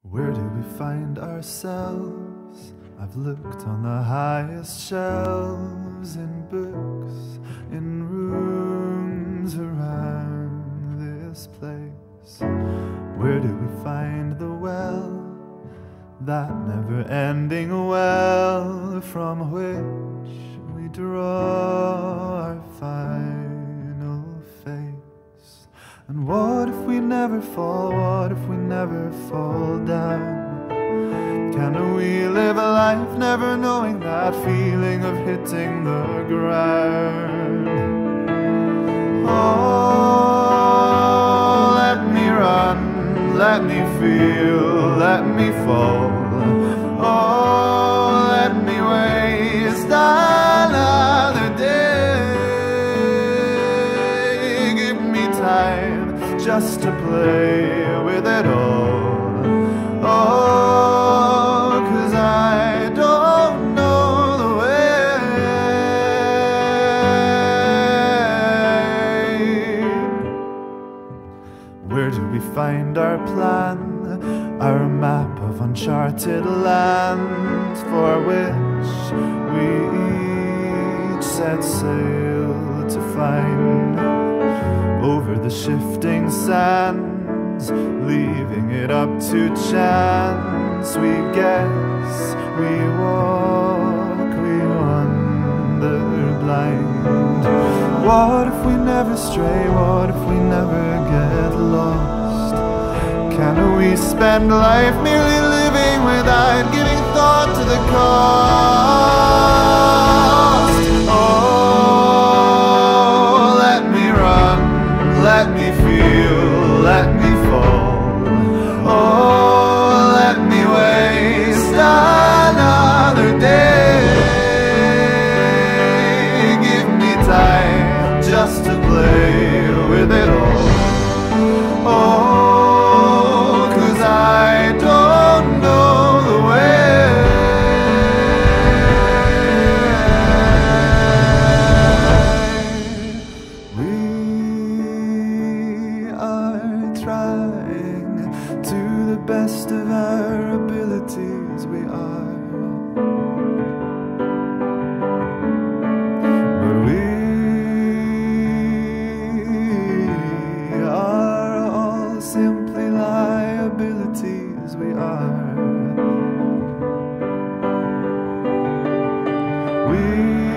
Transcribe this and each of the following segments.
Where do we find ourselves? I've looked on the highest shelves, in books, in rooms around this place. Where do we find the well, that never-ending well, from which we draw our final face? And what if we never fall? What if we never fall down? Can we live a life never knowing that feeling of hitting the ground? Oh, let me run, let me feel, let me fall. Oh, let me waste another day. Give me time just to play with it all. Oh, 'cause I don't know the way. Where do we find our plan, our map of uncharted lands, for which we each set sail to find? Over the shifting sands, leaving it up to chance, we guess, we walk, we wander blind. What if we never stray? What if we never get lost? Can we spend life merely living without giving thought to the cost? Oh, let me run, let me feel, let me fall. Oh, let me waste another day. Give me time just to play with it all. Oh, 'cause I don't know the way. We are trying to the best of our abilities, we are. But we are all simply liabilities, we are. We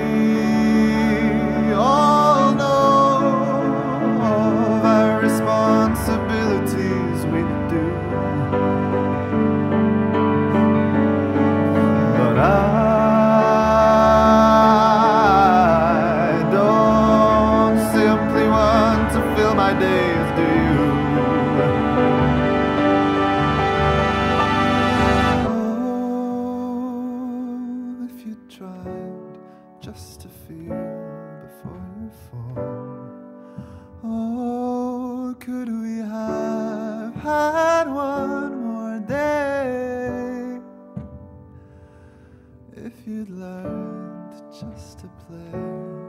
all know of our responsibilities, we do. But I don't simply want to fill my days, do you? Oh, if you tried just to feel before you fall. Oh, could we have had one more day? If you'd learned just to play